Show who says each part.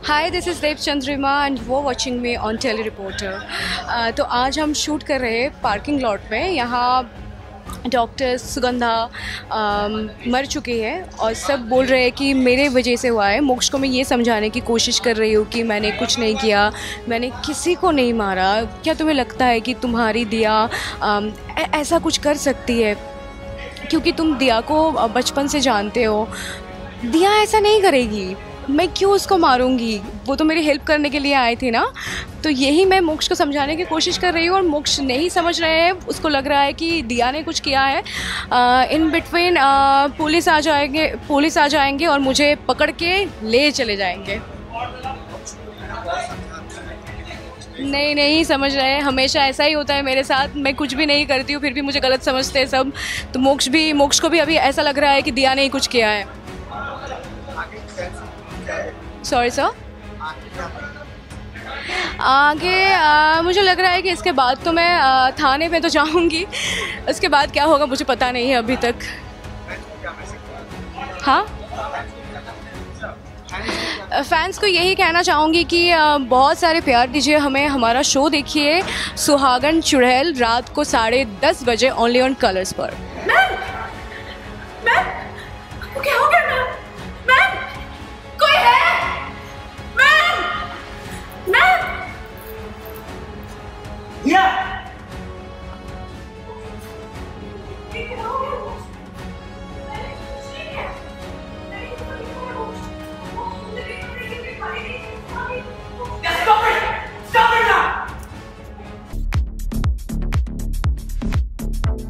Speaker 1: Hi, this is Dev Chandrima and वो watching me on tele reporter. तो आज हम शूट कर रहे हैं पार्किंग लॉट में। यहाँ डॉक्टर सुगंधा मर चुकी है और सब बोल रहे हैं कि मेरे वजह से हुआ है। मोक्ष को मैं ये समझाने की कोशिश कर रही हूँ कि मैंने कुछ नहीं किया, मैंने किसी को नहीं मारा। क्या तुम्हें लगता है कि तुम्हारी दिया ऐसा कुछ कर सकती है? क्योंकि तुम दिया को बचपन से जानते हो, दिया ऐसा नहीं करेगी। मैं क्यों उसको मारूंगी? वो तो मेरी हेल्प करने के लिए आए थे ना। तो यही मैं मोक्ष को समझाने की कोशिश कर रही हूँ और मोक्ष नहीं समझ रहे हैं। उसको लग रहा है कि दिया ने कुछ किया है। इन बिटवीन पुलिस आ जाएंगे और मुझे पकड़ के ले चले जाएंगे। नहीं समझ रहे हैं। हमेशा ऐसा ही होता है मेरे साथ। मैं कुछ भी नहीं करती हूँ फिर भी मुझे गलत समझते हैं सब। तो मोक्ष को भी अभी ऐसा लग रहा है कि दिया ने ही कुछ किया है। Sorry sir. आगे मुझे लग रहा है कि इसके बाद तो मैं थाने में तो जाऊंगी। उसके बाद क्या होगा मुझे पता नहीं है अभी तक। हाँ, फैंस को यही कहना चाहूँगी कि बहुत सारे प्यार दीजिए हमें। हमारा शो देखिए सुहागन चुड़ैल रात को 10:30 बजे ओनली ऑन कलर्स पर।